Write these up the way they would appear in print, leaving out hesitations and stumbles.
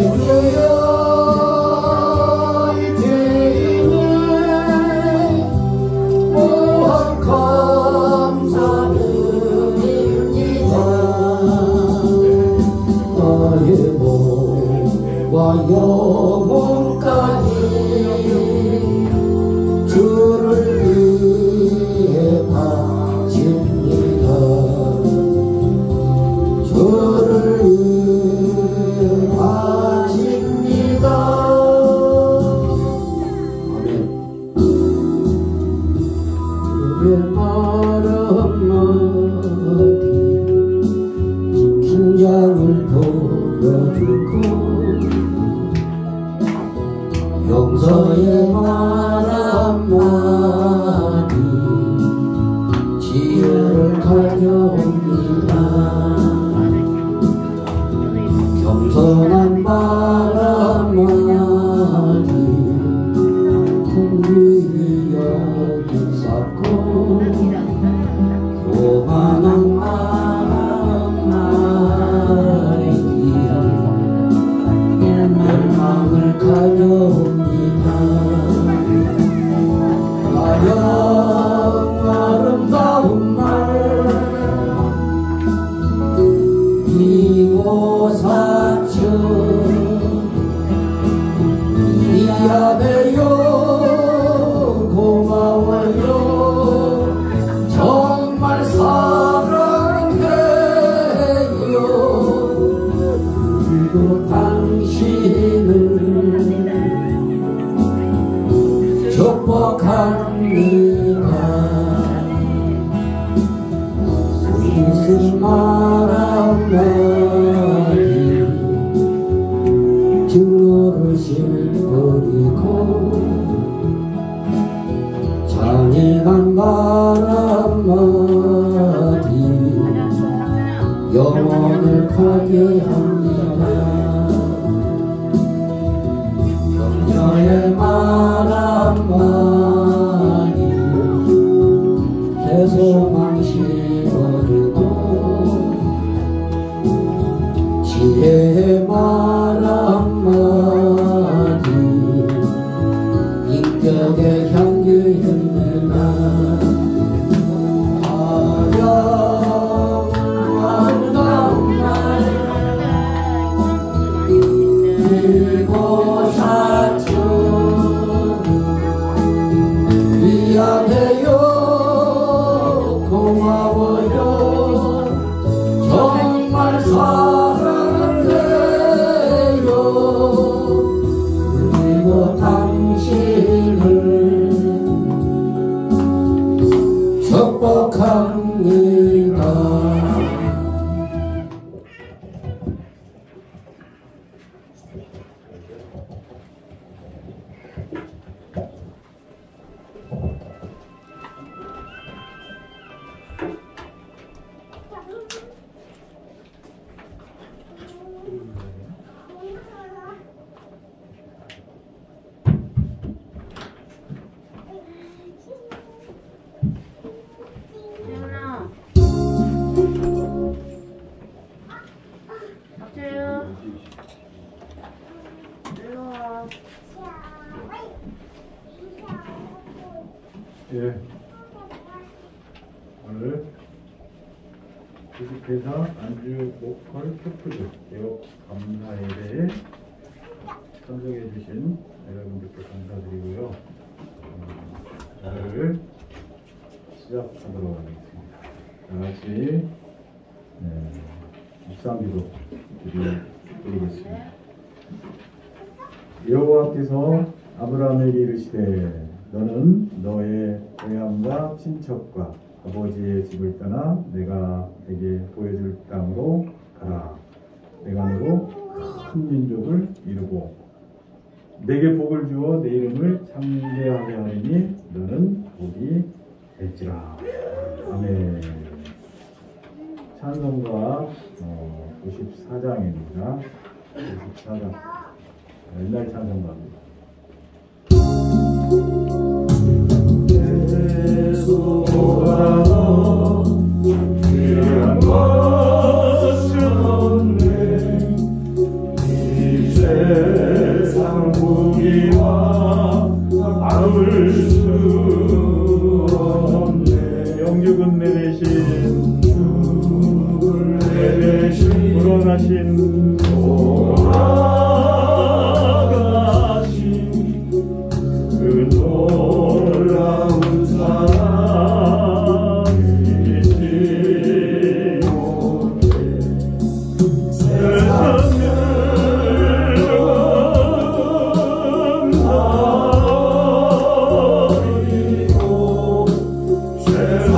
용서의 말 한마디 지혜를 가져옵니다. 겸손한 말 한마디 풍부히 여기 쌓고 교만한 말 한마디 멸망을 가져옵니다. 가령 아름다운 말 이곳사천 미안해요 고마워요 정말 사랑해요 그리고 당신을 축복합니다. 무슨 말 한마디 증오를 실버리고 잔인한 말 한마디 영혼을 가게 합니다. 격려의 말 한마디 계속 망실어두고 지혜의 말 한마디 인격의 향기입니다. 가령 아름다운 말 이곳사천 미안해요 고마워요 정말 사랑해요 그리고 당신을 축복합니다. 예, 오늘 주식회사 안주 보컬 큐프드 개업 감사회에 참석해 주신 여러분들께 감사드리고요. 오늘 시작하도록 하겠습니다. 다같이 묵상기도 드리겠습니다. 여호와께서 아브라함에게 이르시되 너는 너의 고향과 친척과 아버지의 집을 떠나 내가 내게 보여줄 땅으로 가라. 내가 너로 큰 민족을 이루고 내게 복을 주어 내 이름을 창대하게 하리니 너는 복이 될지라. 아멘. 찬송가 94장입니다. 94장 옛날 찬송가입니다. 예수 보아도 귀한 것은 없네 이제 세상 무기와 막을 수 없네. 영육은 내 대신 돌아가신 그 놀라운 사랑이지 못해. 세상을 버리고 세상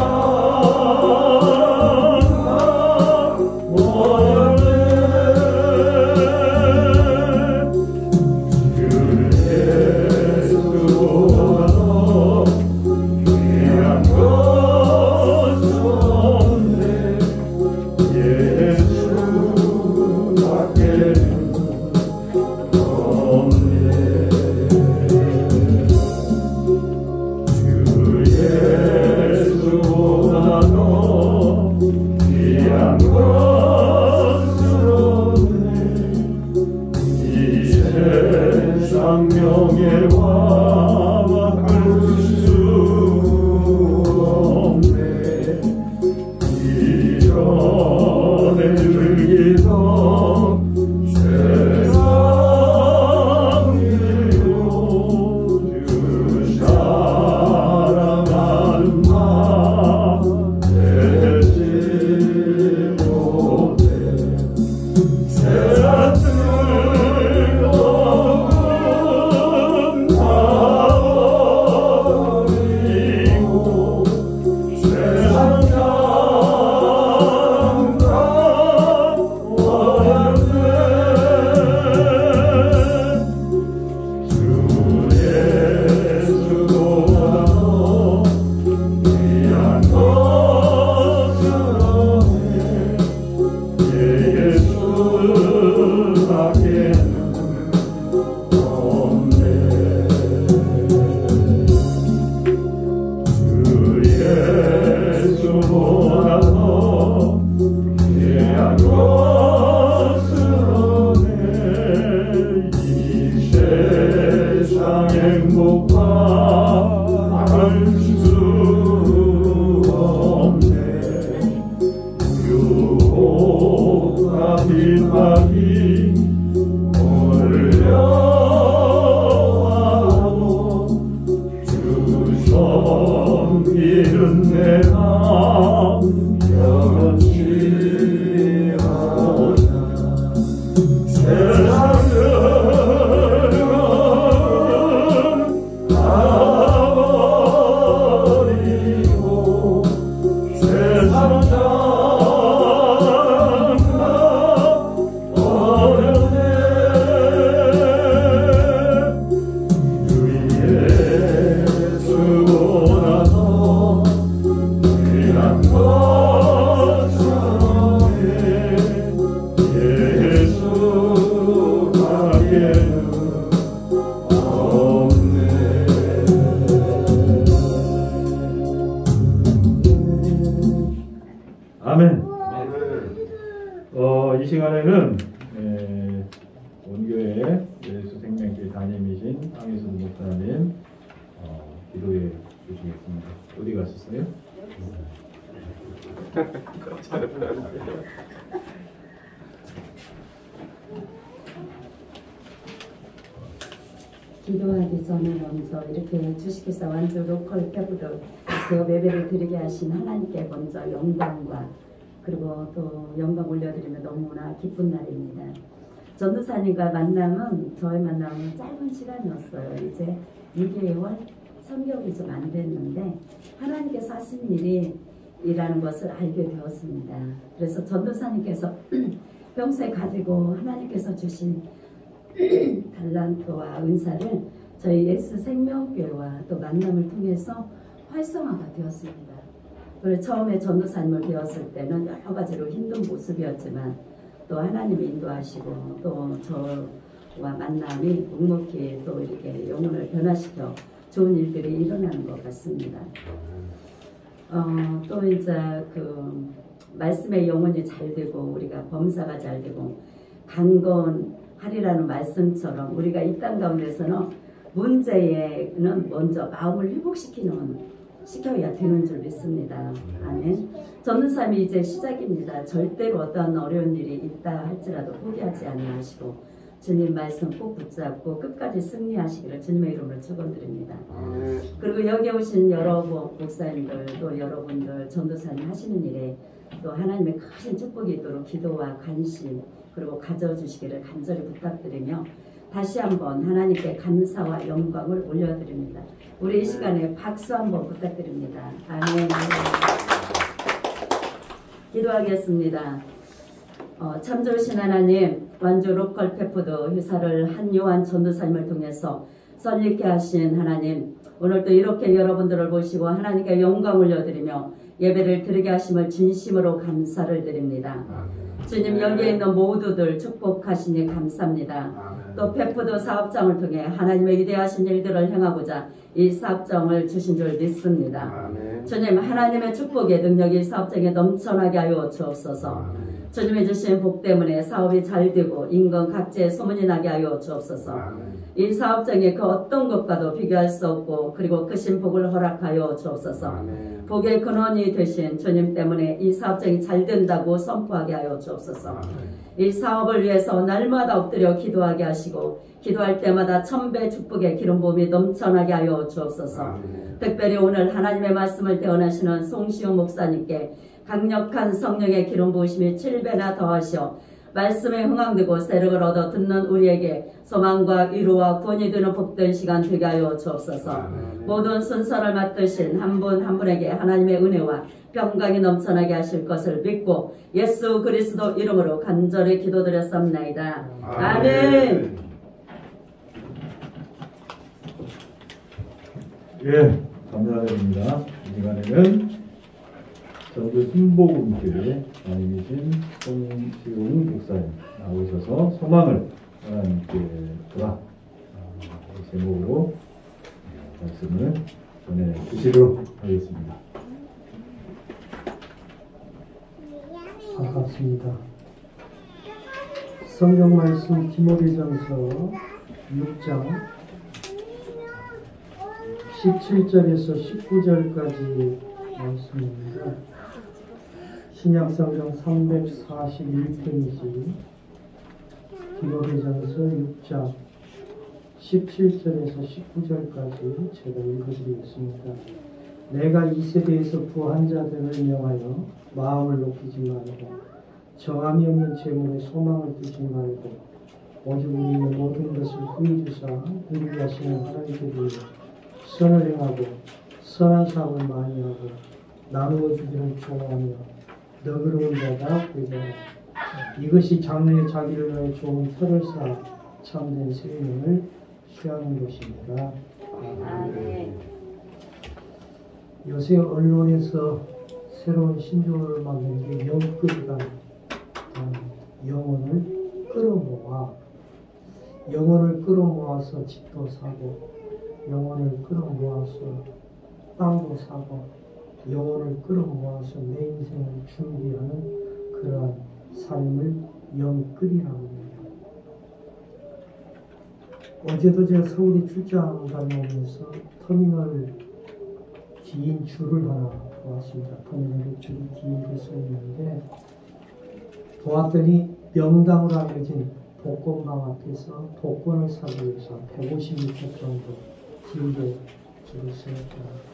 아멘. 이 시간에는 원교회 예수 생명교회 담임이신 황희수 목사님 기도해 주시겠습니다. 어디 가셨어요? 기도하기 전에 먼저 이렇게 주식회사 완주 로컬 캐브드 개업 예배를 드리게 하신 하나님께 먼저 영광과 그리고 또 영광 올려드리면 너무나 기쁜 날입니다. 전도사님과 만남은 저의 만남은 짧은 시간이었어요. 이제 6개월, 3개월이 좀 안 됐는데 하나님께서 하신 일이라는 것을 알게 되었습니다. 그래서 전도사님께서 평소에 가지고 하나님께서 주신 달란트와 은사를 저희 예수 생명교회와 또 만남을 통해서 활성화가 되었습니다. 그래서 처음에 전도사님을 배웠을 때는 여러 가지로 힘든 모습이었지만 또 하나님이 인도하시고 또 저와 만남이 묵묵히 또 이렇게 영혼을 변화시켜 좋은 일들이 일어나는 것 같습니다. 또 이제 그 말씀의 영혼이 잘 되고 우리가 범사가 잘 되고 강건 하리라는 말씀처럼 우리가 이 땅 가운데서는 문제에는 먼저 마음을 시켜야 되는 줄 믿습니다. 아멘. 전도사님이 이제 시작입니다. 절대로 어떠한 어려운 일이 있다 할지라도 포기하지 아니하시고 주님 말씀 꼭 붙잡고 끝까지 승리하시기를 주님의 이름으로 축원드립니다. 그리고 여기 오신 여러 목사님들 또 여러분들 전도사님 하시는 일에 또 하나님의 크신 축복이 있도록 기도와 관심 그리고 가져주시기를 간절히 부탁드리며 다시 한번 하나님께 감사와 영광을 올려드립니다. 우리 이 시간에 박수 한번 부탁드립니다. 아멘. 기도하겠습니다. 참 좋으신 하나님, 완주 로컬 페푸드 회사를 한요한 전도사님을 통해서 설립게 하신 하나님, 오늘도 이렇게 여러분들을 보시고 하나님께 영광 올려드리며 예배를 드리게 하심을 진심으로 감사를 드립니다. 주님, 여기에 있는 모두들 축복하시니 감사합니다. 또 페푸드 사업장을 통해 하나님의 위대하신 일들을 행하고자 이 사업장을 주신 줄 믿습니다. 주님, 하나님의 축복의 능력이 사업장에 넘쳐나게 하여 주옵소서. 주님이 주신 복 때문에 사업이 잘 되고 인건 각지에 소문이 나게 하여 주옵소서. 이 사업장에 그 어떤 것과도 비교할 수 없고 그리고 크신 복을 허락하여 주옵소서. 복의 근원이 되신 주님 때문에 이 사업장이 잘 된다고 선포하게 하여 주옵소서. 이 사업을 위해서 날마다 엎드려 기도하게 하시고 기도할 때마다 천배 축복의 기름 부음이 넘쳐나게 하여 주옵소서. 특별히 오늘 하나님의 말씀을 대언하시는 송시용 목사님께 강력한 성령의 기름 부으심이 7배나 더하시어 말씀에 흥황되고 세력을 얻어 듣는 우리에게 소망과 위로와 구원이 되는 복된 시간 되게 하여 주옵소서. 모든 순서를 맡으신 한 분 한 분에게 하나님의 은혜와 평강이 넘쳐나게 하실 것을 믿고 예수 그리스도 이름으로 간절히 기도드렸습니다. 아멘. 예, 감사드립니다. 이 시간에는 전주 순복음교회 담임이신 송시용 목사님 나오셔서 소망을 하나님께 주라 제목으로 말씀을 전해주시도록 하겠습니다. 반갑습니다. 성경 말씀 디모데전서 6장 17절에서 19절까지 말씀입니다. 신약성경 341페이지 디모데전서 6장 17절에서 19절까지 제가 읽어드리겠습니다. 내가 이 세대에서 부한 자들을 명하여 마음을 높이지 말고 정함이 없는 재물에 소망을 두지 말고 오직 우리는 모든 것을 후히 주사 누리게 하시는 하나님께 비해 선을 행하고 선한 사업을 많이 하고 나누어 주기를 좋아하며 너그러운 자가 되자. 이것이 장래에 자기를 위해 좋은 터를 쌓아 참된 생명을 취하는 것입니다. 아멘. 요새 언론에서 새로운 신조어를 만든 게 영끌이다. 영혼을 끌어모아서 집도 사고 영혼을 끌어모아서 땅도 사고 영혼을 끌어모아서 내 인생을 준비하는 그러한 삶을 영끌이라고 합니다. 어제도 제가 서울에 출장 다녀오면서 터미널 긴 줄을 하나 보았습니다. 터미널에 줄이 길게 서 있는데 보았더니 명당으로 알려진 복권방 앞에서 복권을 사기 위해서 150m 정도 길게 줄을 서있더라고요.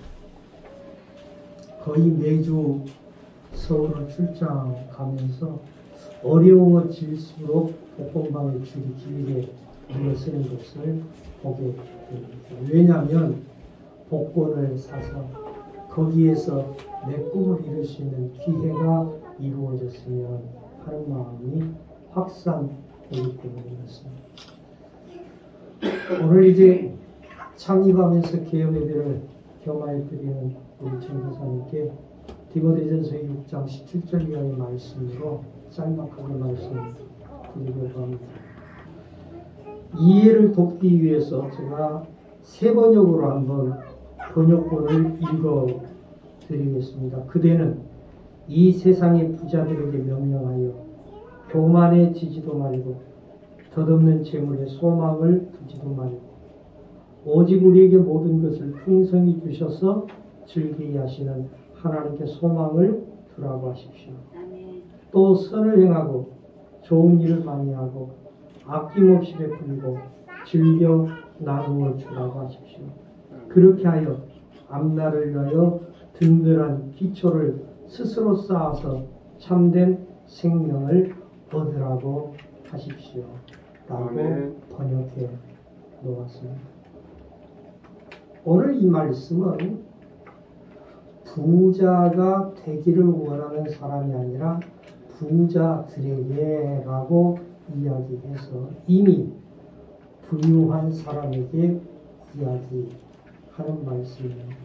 거의 매주 서울을 출장 가면서 어려워질수록 복권방의 줄이 길게 물러서는 것을 보게 됩니다. 왜냐하면 복권을 사서 거기에서 내 꿈을 이룰 수 있는 기회가 이루어졌으면 하는 마음이 확산되기 때문이었습니다. 오늘 이제 창립하면서 개업 예배를 겸하여 드리는 우리 전도사님께 디모데전서 6장 17절 이하의 말씀으로 짤막하게 말씀드리려고 합니다. 이해를 돕기 위해서 제가 세 번역으로 한번 번역본을 읽어드리겠습니다. 그대는 이 세상의 부자들에게 명령하여 교만해지지도 말고 덧없는 재물에 소망을 두지도 말고 오직 우리에게 모든 것을 풍성히 주셔서 즐기게 하시는 하나님께 소망을 두라고 하십시오. 또 선을 행하고 좋은 일을 많이 하고 아낌없이 베풀고 즐겨 나누어 주라고 하십시오. 그렇게 하여 앞날을 위하여 든든한 기초를 스스로 쌓아서 참된 생명을 얻으라고 하십시오. 라고 번역해 놓았습니다. 오늘 이 말씀은 부자가 되기를 원하는 사람이 아니라 부자들에게 라고 이야기해서 이미 부유한 사람에게 이야기하는 말씀입니다.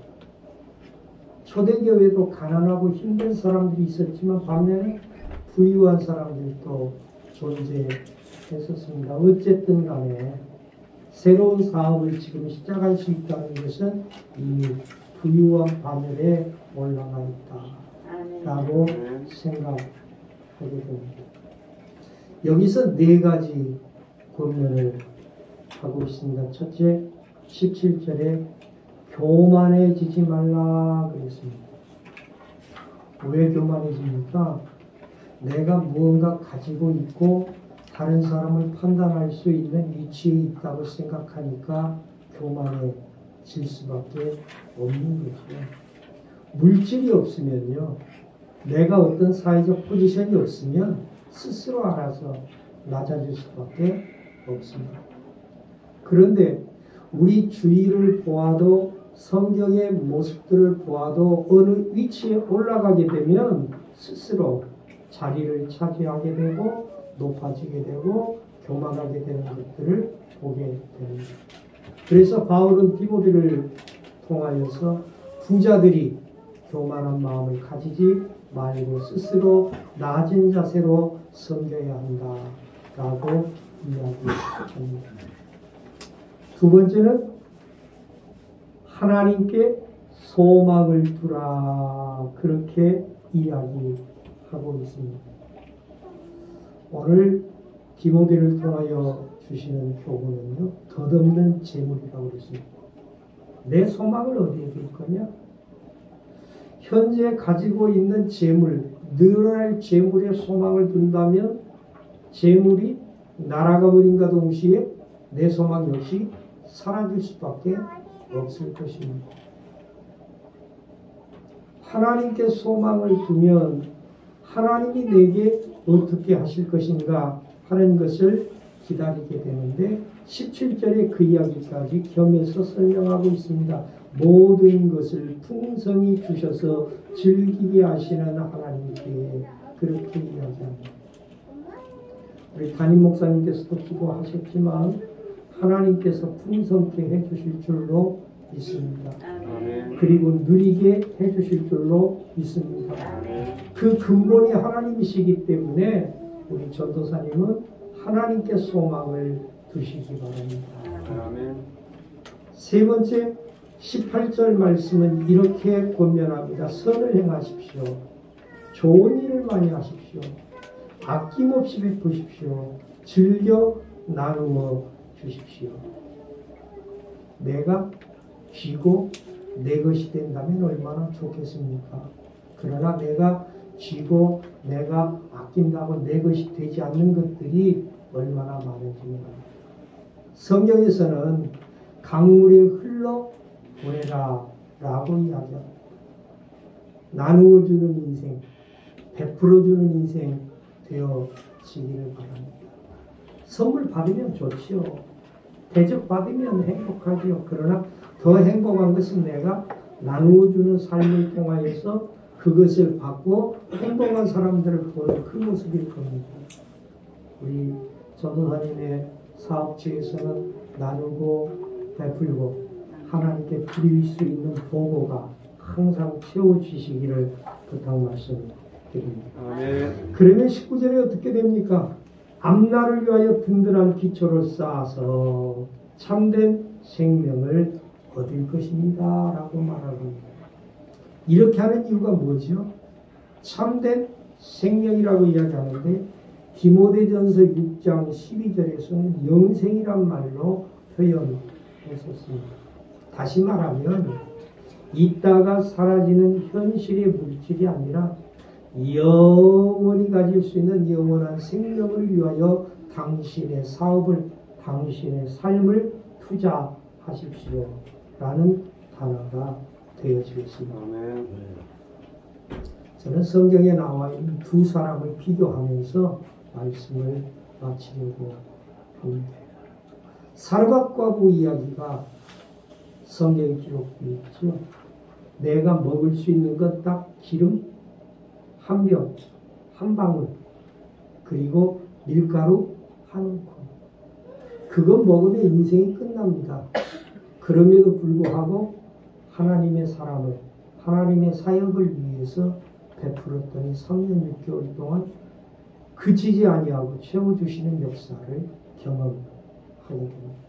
초대교회도 가난하고 힘든 사람들이 있었지만 반면에 부유한 사람들도 존재했었습니다. 어쨌든 간에 새로운 사업을 지금 시작할 수 있다는 것은 이미 부유한 바늘에 올라가 있다라고 생각하게 됩니다. 여기서 네 가지 권면을 하고 있습니다. 첫째, 17절에 교만해지지 말라 그랬습니다. 왜 교만해집니까? 내가 무언가 가지고 있고 다른 사람을 판단할 수 있는 위치에 있다고 생각하니까 교만해질 수밖에 없는 거죠. 물질이 없으면요, 내가 어떤 사회적 포지션이 없으면 스스로 알아서 낮아질 수밖에 없습니다. 그런데 우리 주위를 보아도 성경의 모습들을 보아도 어느 위치에 올라가게 되면 스스로 자리를 차지하게 되고 높아지게 되고 교만하게 되는 것들을 보게 됩니다. 그래서 바울은 디모데를 통하여서 부자들이 교만한 마음을 가지지 말고 스스로 낮은 자세로 섬겨야 한다라고 이야기합니다. 두 번째는 하나님께 소망을 두라 그렇게 이야기하고 있습니다. 오늘 디모데를 통하여 주시는 교훈은요, 덧없는 재물이라고 그랬습니다. 내 소망을 어디에 둘 거냐? 현재 가지고 있는 재물, 늘어날 재물에 소망을 둔다면 재물이 날아가 버린과 동시에 내 소망 역시 사라질 수밖에 없을 것입니다. 하나님께 소망을 두면 하나님이 내게 어떻게 하실 것인가 하는 것을 기다리게 되는데 17절에 그 이야기까지 겸해서 설명하고 있습니다. 모든 것을 풍성히 주셔서 즐기게 하시는 하나님께 그렇게 이야기합니다. 우리 담임 목사님께서도 기도하셨지만 하나님께서 풍성케 해주실 줄로 믿습니다. 그리고 누리게 해주실 줄로 믿습니다. 그 근본이 하나님이시기 때문에 우리 전도사님은 하나님께 소망을 두시기 바랍니다. 세 번째 18절 말씀은 이렇게 권면합니다. 선을 행하십시오. 좋은 일을 많이 하십시오. 아낌없이 베푸십시오. 즐겨 나누어 주십시오. 내가 쥐고 내 것이 된다면 얼마나 좋겠습니까? 그러나 내가 쥐고 내가 아낀다고 내 것이 되지 않는 것들이 얼마나 많은지 모릅니다. 성경에서는 강물에 흘러 보내라 라고 이야기합니다. 나누어주는 인생, 베풀어주는 인생 되어지기를 바랍니다. 선물 받으면 좋지요. 대접 받으면 행복하지요. 그러나 더 행복한 것은 내가 나누어주는 삶을 통하여서 그것을 받고 행복한 사람들을 보는 그 모습일 겁니다. 우리 전도사님의 사업체에서는 나누고 베풀고 하나님께 드릴 수 있는 보고가 항상 채워지시기를 부탁 말씀드립니다. 그러면 19절에 어떻게 됩니까? 앞날을 위하여 든든한 기초를 쌓아서 참된 생명을 얻을 것입니다 라고 말합니다. 이렇게 하는 이유가 뭐죠? 참된 생명이라고 이야기하는데 디모데전서 6장 12절에서는 영생이란 말로 표현했었습니다. 다시 말하면 있다가 사라지는 현실의 물질이 아니라 영원히 가질 수 있는 영원한 생명을 위하여 당신의 사업을, 당신의 삶을 투자하십시오 라는 단어가 되어지겠습니다. 저는 성경에 나와 있는 두 사람을 비교하면서 말씀을 마치려고 합니다. 사르밧과부 이야기가 성경에 기록되어 있죠. 내가 먹을 수 있는 것 딱 기름 한 병, 한 방울, 그리고 밀가루 한 움큼. 그거 먹으면 인생이 끝납니다. 그럼에도 불구하고 하나님의 사람을, 하나님의 사역을 위해서 베풀었더니 3년 6개월 동안 그치지 아니하고 채워주시는 역사를 경험하게 됩니다.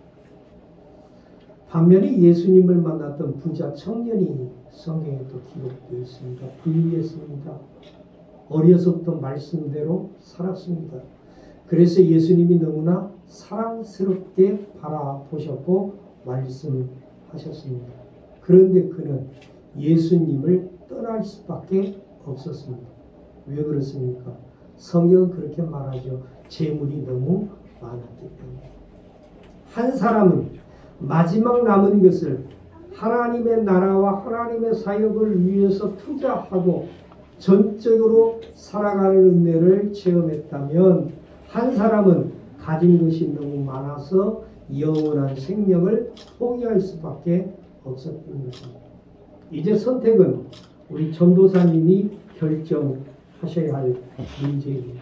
반면에 예수님을 만났던 부자 청년이 성경에 또 기록되어 있습니다. 부유했습니다. 어려서부터 말씀대로 살았습니다. 그래서 예수님이 너무나 사랑스럽게 바라보셨고 말씀하셨습니다. 그런데 그는 예수님을 떠날 수밖에 없었습니다. 왜 그렇습니까? 성경은 그렇게 말하죠. 재물이 너무 많았기 때문에. 한 사람은 마지막 남은 것을 하나님의 나라와 하나님의 사역을 위해서 투자하고 전적으로 살아가는 은혜를 체험했다면, 한 사람은 가진 것이 너무 많아서 영원한 생명을 포기할 수밖에 없었던 것입니다. 이제 선택은 우리 전도사님이 결정하셔야 할 문제입니다.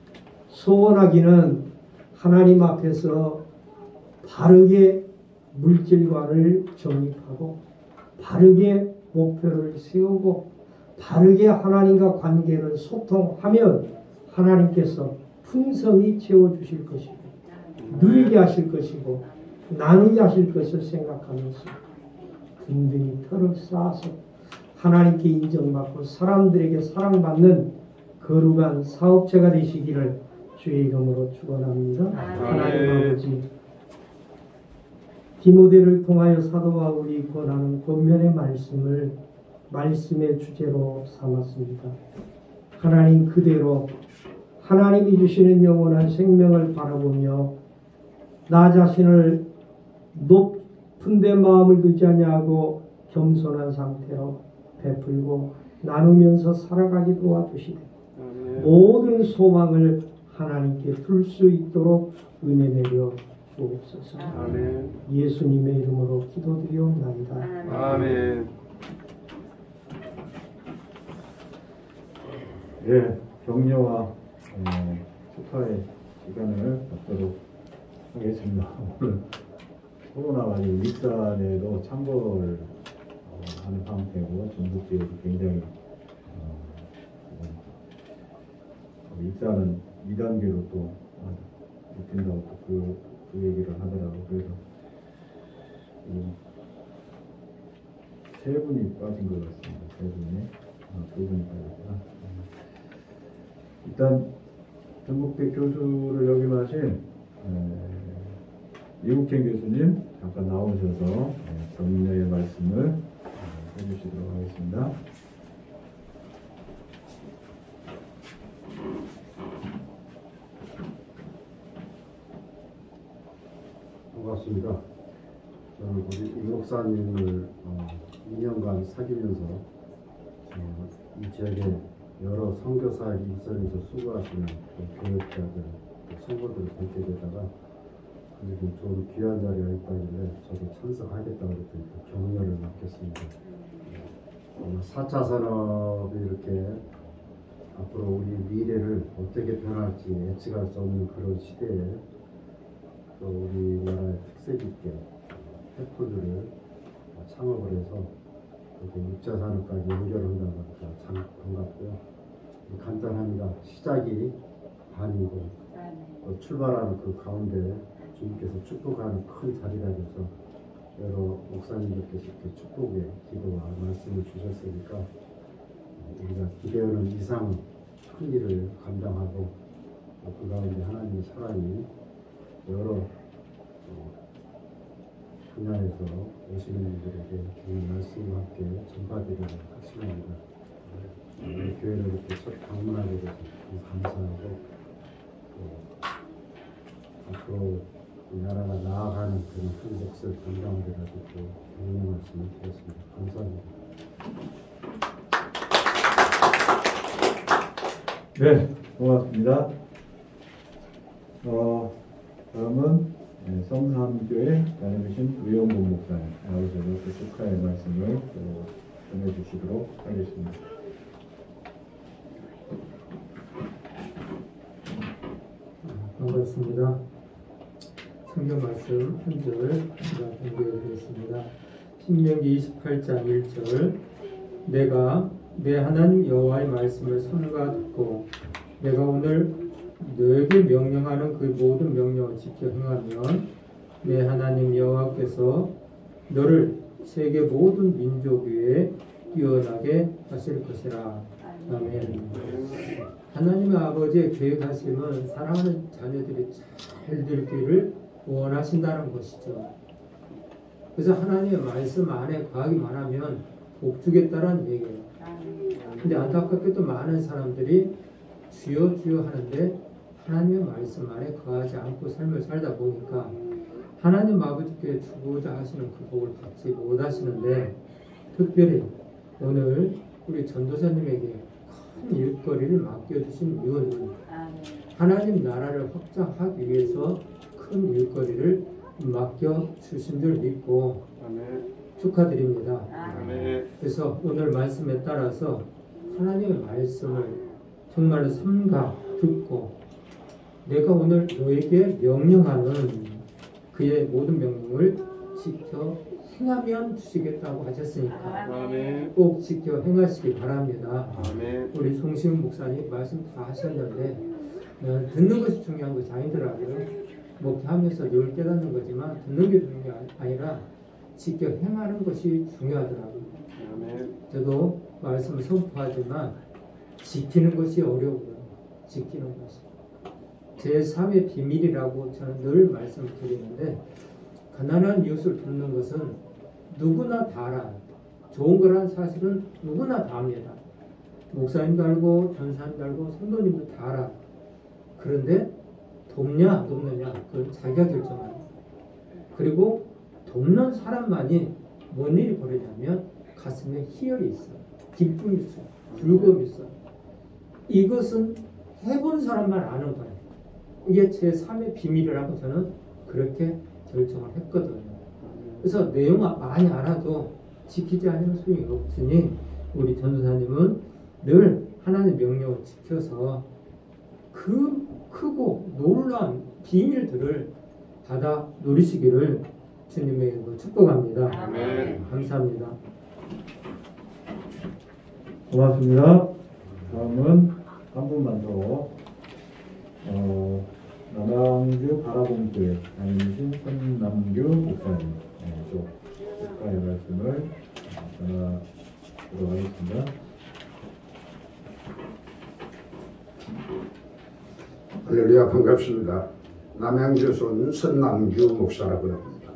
소원하기는 하나님 앞에서 바르게 물질관을 정립하고 바르게 목표를 세우고 바르게 하나님과 관계를 소통하면 하나님께서 풍성히 채워주실 것이고 누리게 하실 것이고 나누게 하실 것을 생각하면서 든든히 털을 쌓아서 하나님께 인정받고 사람들에게 사랑받는 거룩한 사업체가 되시기를 주의 이름으로 축원합니다. 하나님 아버지, 디모데를 통하여 사도 바울이 권하는 권면의 말씀을 말씀의 주제로 삼았습니다. 하나님 그대로 하나님이 주시는 영원한 생명을 바라보며 나 자신을 높은 데 마음을 두지 아니하고 겸손한 상태로 베풀고 나누면서 살아가게 도와주시되 모든 소망을 하나님께 둘 수 있도록 은혜 내려 주옵소서. 아멘. 예수님의 이름으로 기도드리옵나이다. 아멘. 예, 격려와 축하의 시간을 갖도록 하겠습니다. 오늘 코로나 가지고 일산에도 창궐 하는 상태고 전북 지역이 굉장히 일산은 2단계로 또 느낀다고 그 얘기를 하더라고요. 그래서 세 분이 빠진 것 같습니다. 세 분이 두 분이 빠졌구나. 일단 전북대 교수를 역임하신 이국행 교수님 잠깐 나오셔서 격려의 말씀을 해주시도록 하겠습니다. 반갑습니다. 저는 우리 이 목사님을 2년간 사귀면서 이 지역에 여러 선교사 일선에서 수고하시는 교육자들, 성도들을 뵙게 되다가 그리고 좋은 귀한 자리가 있다길래 저도 참석하겠다고 그랬더니 격려를 맡겼습니다. 4차 산업이 이렇게 앞으로 우리 미래를 어떻게 변할지 예측할 수 없는 그런 시대에 또 우리나라의 특색 있게 펫푸드를 창업을 해서 이렇게 육자산업까지 연결한다는 것도 참 반갑고요. 간단합니다. 시작이 반이고 또 출발하는 그 가운데 주님께서 축복하는 큰 자리가 돼서 여러 목사님들께서 이렇게 축복의 기도와 말씀을 주셨으니까 우리가 기대하는 이상 큰 일을 감당하고 그 가운데 하나님의 사랑이 여러 분야에서 오시는 분들에게 이 말씀과 함께 전파되기를 확신합니다. 우리 교회를 이렇게 첫 방문하게 돼서 감사하고 앞으로 이 나라가 나아가는 그런 큰 몫을 감당하게 가지고 좋은 말씀을 드렸습니다. 감사합니다. 네, 고맙습니다. 다음은 성삼교회 다니신 의용봉 목사님 나오셔서 그 축하의 말씀을 전해주시도록 하겠습니다. 반갑습니다. 성경 말씀 한 절 제가 공개해드리겠습니다. 신명기 28장 1절 내가 내 하나님 여호와의 말씀을 삼가 듣고 내가 오늘 너에게 명령하는 그 모든 명령을 지켜 행하면 내 하나님 여호와께서 너를 세계 모든 민족 위에 뛰어나게 하실 것이라. 아멘. 하나님의 아버지의 계획하심은 사랑하는 자녀들이 잘 되기를 원하신다는 것이죠. 그래서 하나님의 말씀 안에 거하기만 하면 복 주겠다라는 얘기예요. 근데 안타깝게도 많은 사람들이 주여 주여 하는데 하나님의 말씀 안에 거하지 않고 삶을 살다 보니까 하나님 아버지께 주고자 하시는 그 복을 받지 못하시는데, 특별히 오늘 우리 전도사님에게 큰 일거리를 맡겨주신 이유는 하나님 나라를 확장하기 위해서 큰 일거리를 맡겨주신 줄 믿고 축하드립니다. 그래서 오늘 말씀에 따라서 하나님의 말씀을 정말로 삼가 듣고 내가 오늘 너에게 명령하는 그의 모든 명령을 지켜 행하면 주시겠다고 하셨으니까 꼭 지켜 행하시기 바랍니다. 우리 송시훈 목사님 말씀 다 하셨는데 듣는 것이 중요한 것이 아니더라고요. 목회하면서 늘 깨닫는 거지만 듣는 게 중요한 게 아니라 지켜 행하는 것이 중요하더라고요. 저도 말씀을 선포하지만 지키는 것이 어려워요. 지키는 것이 제 삶의 비밀이라고 저는 늘 말씀을 드리는데, 가난한 이웃을 돕는 것은 누구나 다 알아요. 좋은 거란 사실은 누구나 다 압니다. 목사님도 알고 전사님도 알고 성도님도 다 알아요. 그런데 돕냐 돕느냐 그건 자기가 결정하는 거예요. 그리고 돕는 사람만이 뭔 일이 벌어지냐면 가슴에 희열이 있어요. 기쁨이 있어요. 즐거움이 있어요. 이것은 해본 사람만 아는 거예요. 이게 제 삶의 비밀이라고 저는 그렇게 결정을 했거든요. 그래서 내용 많이 알아도 지키지 않으면 소용이 없으니 우리 전도사님은 늘 하나님의 명령을 지켜서 그 크고 놀라운 비밀들을 받아 누리시기를 주님의 이름으로 축복합니다. 아멘. 감사합니다. 고맙습니다. 다음은 한 분만 더 남양주 바라봉교회 다니신 손남규 목사님 또 축하의 말씀을 전하도록 하겠습니다. 할렐루야, 반갑습니다. 남양주손 손남규 목사라고 합니다.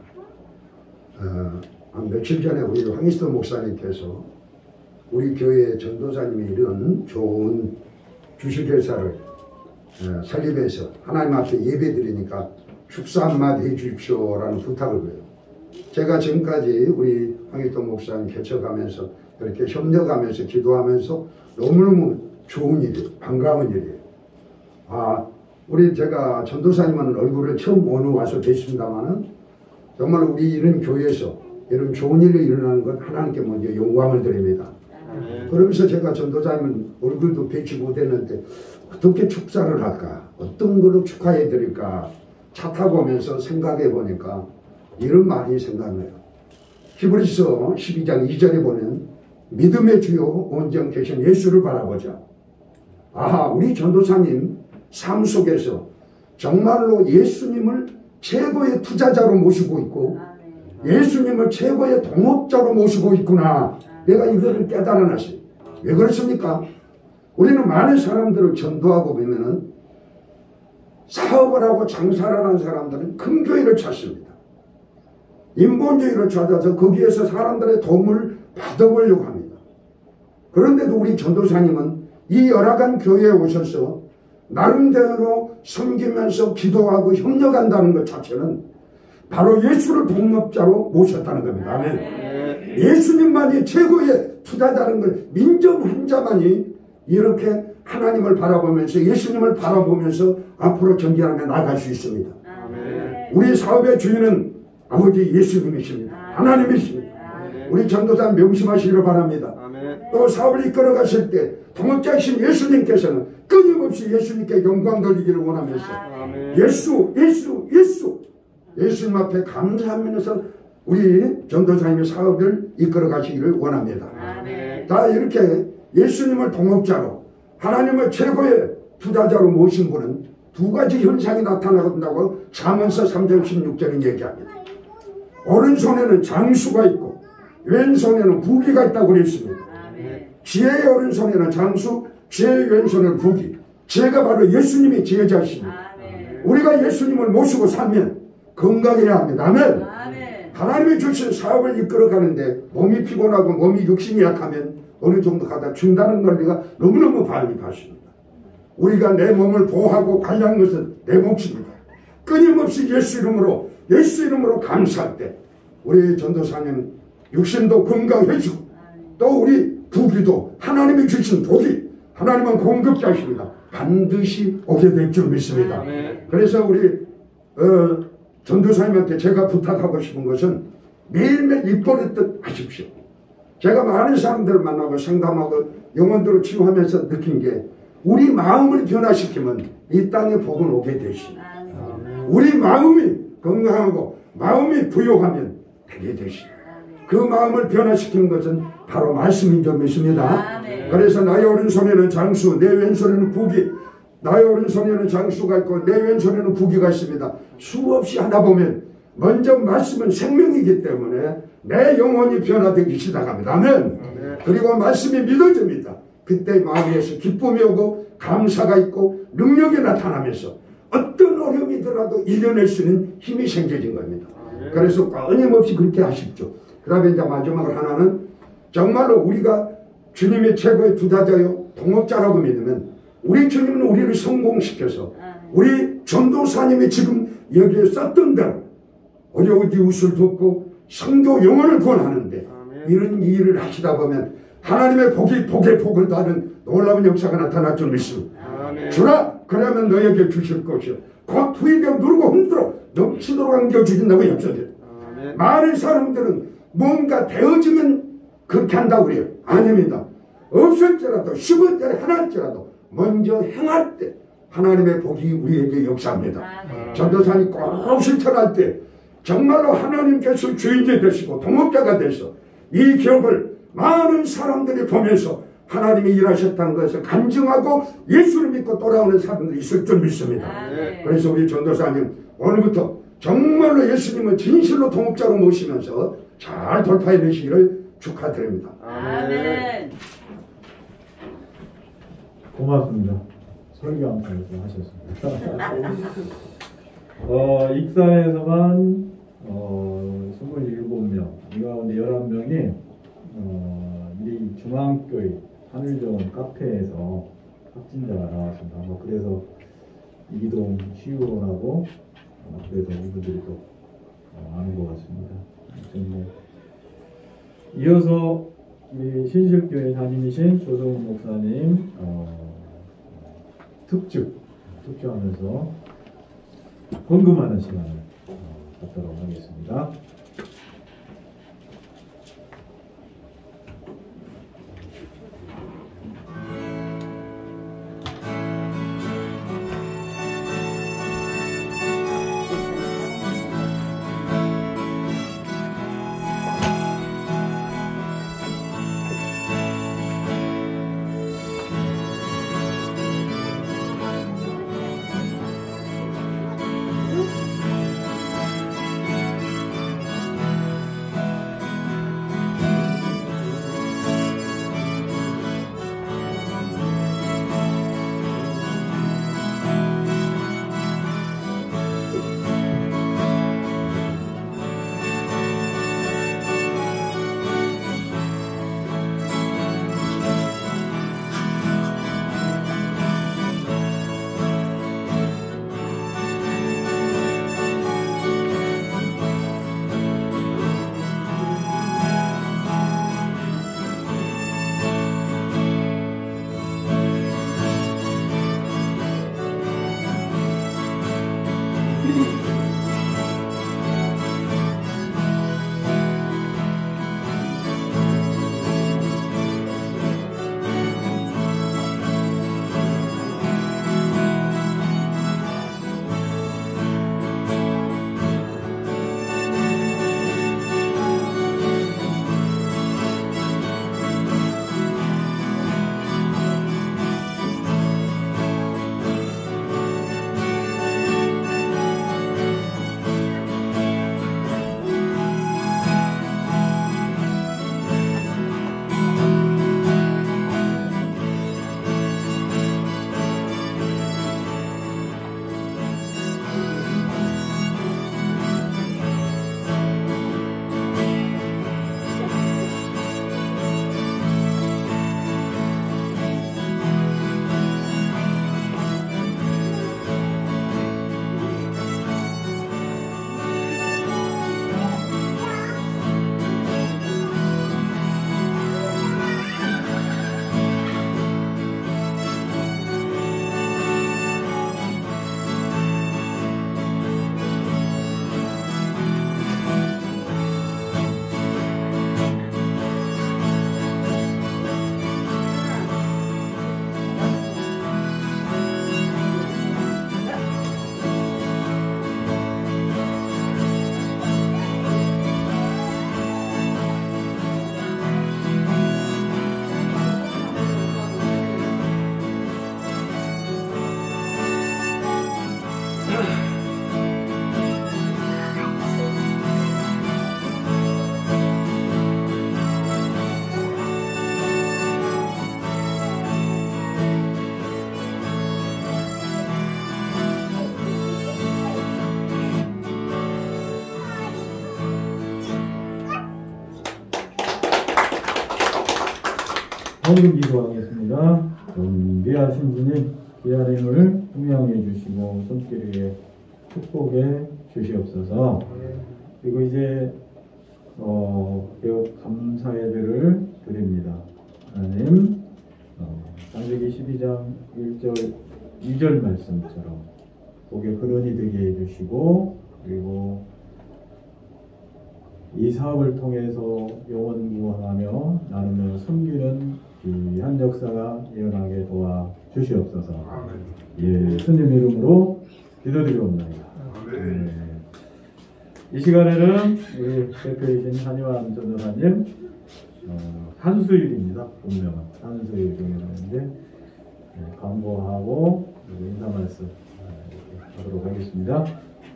한 며칠 전에 우리 황희sto 목사님께서 우리 교회 전도사님이 이런 좋은 주식회사를 설립해서 하나님 앞에 예배 드리니까 축사 한마디 해주십시오라는 부탁을 해요. 제가 지금까지 우리 황희sto 목사님 개척하면서 이렇게 협력하면서 기도하면서 너무너무 좋은 일이에요. 반가운 일이에요. 우리 제가 전도사님은 얼굴을 처음 오늘 와서 뵙습니다만은 정말 우리 이런 교회에서 이런 좋은 일이 일어나는 건 하나님께 먼저 영광을 드립니다. 그러면서 제가 전도사님은 얼굴도 뵙지 못했는데 어떻게 축사를 할까? 어떤 걸로 축하해 드릴까? 차 타고 오면서 생각해 보니까 이런 말이 생각나요. 히브리서 12장 2절에 보면 믿음의 주요 온전 계신 예수를 바라보자. 우리 전도사님 삶 속에서 정말로 예수님을 최고의 투자자로 모시고 있고 예수님을 최고의 동업자로 모시고 있구나. 내가 이거를 깨달아놨어요. 왜 그렇습니까? 우리는 많은 사람들을 전도하고 보면은 사업을 하고 장사를 하는 사람들은 큰 교회를 찾습니다. 인본주의를 찾아서 거기에서 사람들의 도움을 받아보려고 합니다. 그런데도 우리 전도사님은 이 열악한 교회에 오셔서 나름대로 섬기면서 기도하고 협력한다는 것 자체는 바로 예수를 동업자로 모셨다는 겁니다. 아멘. 예수님만이 최고의 투자자라는 걸 민정한 자만이 이렇게 하나님을 바라보면서 예수님을 바라보면서 앞으로 전진하며 나갈 수 있습니다. 우리 사업의 주인은 아버지 예수님이십니다. 하나님이십니다. 우리 전도사 명심하시기를 바랍니다. 또 사업을 이끌어 가실 때 동업자이신 예수님께서는 끊임없이 예수님께 영광 돌리기를 원하면서 예수님 앞에 감사하면서 우리 전도사님의 사업을 이끌어 가시기를 원합니다. 다 이렇게 예수님을 동업자로 하나님을 최고의 투자자로 모신 분은 두 가지 현상이 나타나고 잠언서 3장 16절은 얘기합니다. 오른손에는 장수가 있고 왼손에는 부귀가 있다고 그랬습니다. 지혜의 오른손에는 장수, 지혜의 왼손에는 부귀. 지혜가 바로 예수님이 지혜자이십니다. 우리가 예수님을 모시고 살면 건강해야 합니다. 아멘. 하나님이 주신 사업을 이끌어 가는데 몸이 피곤하고 몸이 육신이 약하면 어느 정도 가다 죽는다는 논리가 너무너무 바람이 갔습니다. 우리가 내 몸을 보호하고 관리하는 것은 내 몫입니다. 끊임없이 예수 이름으로 감사할 때 우리 전도사님 육신도 건강해지고 또 우리 부귀도 하나님이 주신 복이 하나님은 공급자이십니다. 반드시 오게 될 줄 믿습니다. 그래서 우리 전도사님한테 제가 부탁하고 싶은 것은 매일매일 입버릇듯 하십시오. 제가 많은 사람들을 만나고 상담하고 영혼들을 치유하면서 느낀 게 우리 마음을 변화시키면 이 땅에 복은 오게 되십니다. 우리 마음이 건강하고 마음이 부유하면 되게 되십니다. 그 마음을 변화시키는 것은 바로 말씀인 줄 믿습니다. 그래서 나의 오른손에는 장수, 내 왼손에는 부귀. 나의 오른손에는 장수가 있고 내 왼손에는 부귀가 있습니다. 수없이 하다 보면 먼저 말씀은 생명이기 때문에 내 영혼이 변화되기 시작합니다. 아멘. 그리고 말씀이 믿어집니다. 그때 마음에서 기쁨이 오고 감사가 있고 능력이 나타나면서 어떤 어려움이더라도 이겨낼 수 있는 힘이 생겨진 겁니다. 그래서 끊임없이 그렇게 하십시오. 그 다음에 이제 마지막으로 하나는 정말로 우리가 주님의 최고의 투자자요 동업자라고 믿으면 우리 주님은 우리를 성공시켜서 우리 전도사님이 지금 여기에 썼던 대로 어려운 이웃을 돕고 선교 영혼을 구원하는데 이런 일을 하시다 보면 하나님의 복이 복에 복을 더하는 놀라운 역사가 나타날 줄 믿습니다. 주라 그러면 너에게 주실 것이요 곧 후이병 누르고 흔들어 넘치도록 안겨주신다고 약속해요. 많은 사람들은 뭔가 되어지면 그렇게 한다고 그래요. 아닙니다. 없을지라도 씹을지라도 행할지라도 먼저 행할 때 하나님의 복이 우리에게 역사합니다. 전도사님 꼭 실천할 때 정말로 하나님께서 주인이 되시고 동업자가 되셔 이 기업을 많은 사람들이 보면서 하나님이 일하셨다는 것을 간증하고 예수를 믿고 돌아오는 사람들이 있을 줄 믿습니다. 그래서 우리 전도사님 오늘부터 정말로 예수님을 진실로 동업자로 모시면서 잘 돌파해내시기를 축하드립니다. 아멘. 고맙습니다. 설교 한 번 하셨습니다. 익산에서만 27명, 이 가운데 11명이 이 중앙교회 하늘정원 카페에서 확진자가 나왔습니다. 그래서 이기동 시의원하고 그래서 이분들이 또 아는 것 같습니다. 이어서 우리 신실교회 담임이신 조성훈 목사님 특집하면서 헌금하는 시간을 갖도록 하겠습니다. 헌금 기도하겠습니다. 존귀하신 주님, 귀한 힘을 풍양해 주시고 손길 위에 축복해 주시옵소서. 그리고 이제 개업 감사 예배를 드립니다. 하나님, 창세기 12장 1절 2절 말씀처럼 복의 근원이 되게 해주시고, 그리고 이 사업을 통해서 영혼 구원하며 나누며 섬기는 귀한 역사가 일어나게 도와 주시옵소서. 예수님 이름으로 기도드리옵나이다. 이 시간에는 우리 대표이신 한의환 전도사님 한수일입니다. 본명은 한수일이라는데 광고하고 인사 말씀 하도록 하겠습니다.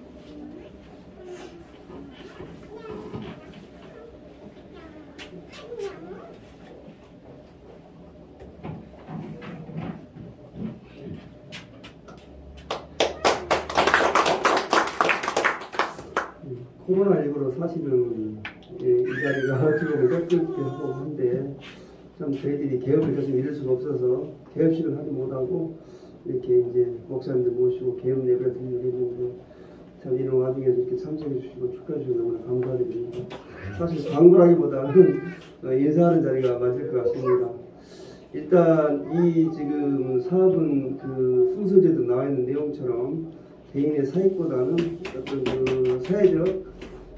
코로나19로 사실은 이 자리가 어떻게 보면 꺾이기도 하고 한데, 참 저희들이 개업을 계속 이룰 수가 없어서 개업식을 하지 못하고 이렇게 이제 목사님들 모시고 개업 예배를 드리는데, 참 이런 와중에 이렇게 참석해 주시고 축하해 주셔서 너무나 감사드립니다. 사실 광고라기보다는 인사하는 자리가 맞을 것 같습니다. 일단 이 지금 사업은 그 순서제도 나와 있는 내용처럼 개인의 사익보다는 어떤 그 사회적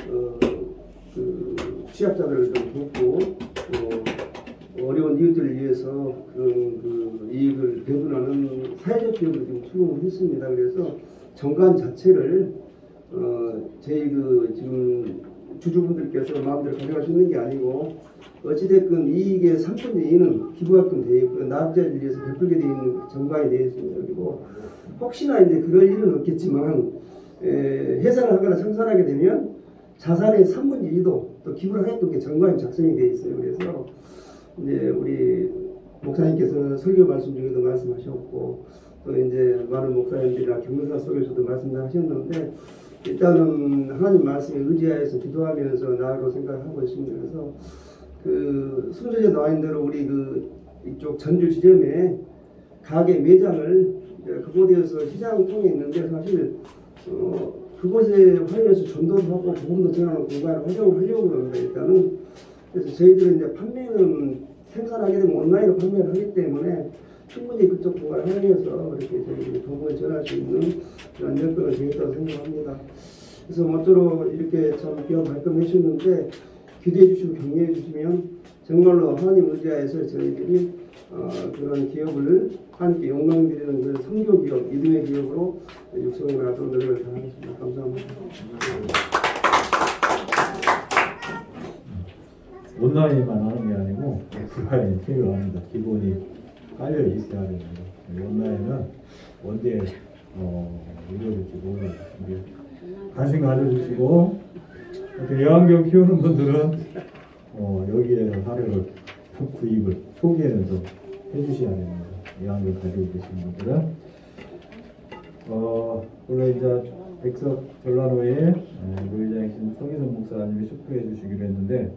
그 취약자들을 좀 돕고 어려운 이웃들을 위해서 그런 그 이익을 배분하는 사회적 기업을 좀 추구를 했습니다. 그래서 정관 자체를 저희 그 지금 주주분들께서 마음대로 가져가시는 게 아니고, 어찌됐건 이익의 3분의 2는 기부학금 되어 있고 납자를 위해서 베풀게 되어 있는 정관이 되어 있습니다. 그리고 혹시나 이제 그럴 일은 없겠지만 해산을 하거나 청산하게 되면 자산의 3분의 2도 또 기부를 하겠다는 게 정관이 작성이 되어 있어요. 그래서 이제 우리 목사님께서 설교 말씀 중에도 말씀하셨고, 또 이제 많은 목사님들이나 경영사 속에서도 말씀하셨는데, 일단은 하나님 말씀에 의지하여서 기도하면서 나아가고 생각하고 있습니다. 그래서 그 순서에 나와 있는 대로 우리 그 이쪽 전주 지점에 가게 매장을 그곳에서 시장 통에 있는데, 사실 그곳에 활용해서 전도를 하고 복음도 전하는 공간을 활용을 하려고 합니다. 일단은 그래서 저희들은 이제 판매는 생산하게 되면 온라인으로 판매를 하기 때문에 충분히 그쪽 공간을 활용해서 이렇게 저희들이 복음을 전할 수 있는 그런 여건을 주겠다고 생각합니다. 그래서 모쪼록 이렇게 참 귀한 말씀을 해주셨는데, 기도해 주시고 격려해 주시면 정말로 하나님 의지하에서 저희들이 그런 기업을 하나님께 영광 드리는 그런 선교 기업, 믿음의 기업으로 육성해 나가도록 노력을 다하겠습니다. 감사합니다. 온라인만 하는 게 아니고 오프라인이 필요합니다. 기본이 깔려 있어야 됩니다. 온라인은 원대 이루어지고 관심 가져주시고, 애완견 키우는 분들은 여기에 사료를 구입을 초기에는 좀 해주셔야 됩니다. 애완견 가지고 계신 분들은 원래 이제 백석 전라도에 노회장이신 서기선 목사님이 축도해 주시기로 했는데,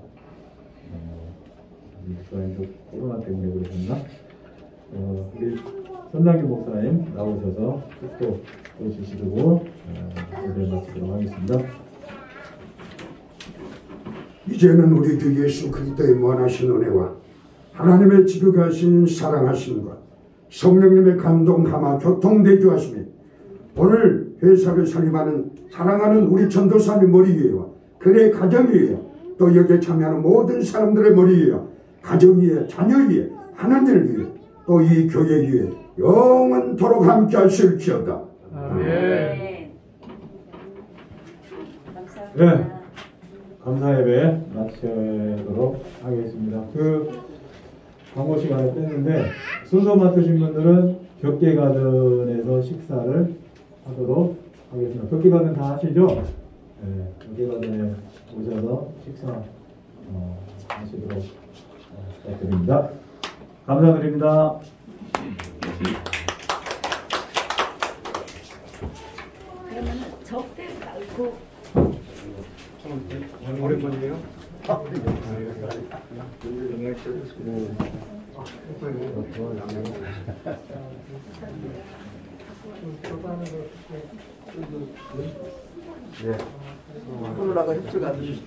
목사님도 코로나 때문에 그러셨나? 우리 선남규 목사님 나오셔서 축도 해주시고 예배 마치도록 하겠습니다. 이제는 우리 주 예수 그리스도의 무한하신 은혜와 하나님의 지극하신 사랑하신 것, 성령님의 감동함과 교통대주하심이 오늘 회사를 설립하는 사랑하는 우리 전도사님 머리 위에와 그의 가정 위에, 또 여기에 참여하는 모든 사람들의 머리 위에, 가정 위에, 자녀 위에, 하나님 위에, 또 이 교회 위에 영원토록 함께 하실지어다. 아멘. 네, 감사 예배 마치도록 하겠습니다. 그 광고 시간에 뺐는데, 순서 맡으신 분들은 격계가든에서 식사를 하도록 하겠습니다. 격계가든 다 하시죠? 네, 격계가든에 오셔서 식사 하시도록 부탁드립니다. 감사드립니다. 그러면 적대 말고 오랜만이에요. 코로나가 협조가 안 되죠.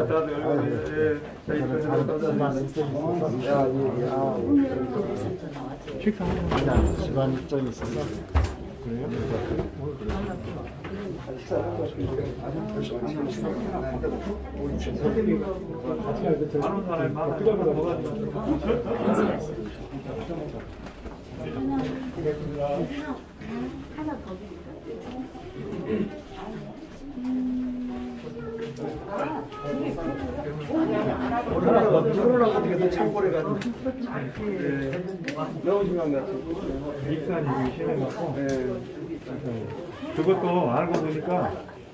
집안 입장이 있어서 그래요? 코로나가 어떻게 또 창궐해가지고 너무 중요한 것 같아요. 익산이 심해갖고 그것도 알고 보니까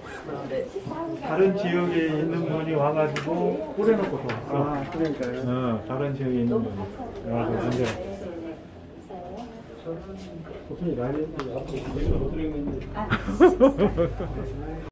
다른 지역에 있는 분이 와가지고 뿌려놓고 왔어. 아, 그러니까요. 다른 지역에 있는 분이 와서 근데 보통 라인이 앞으로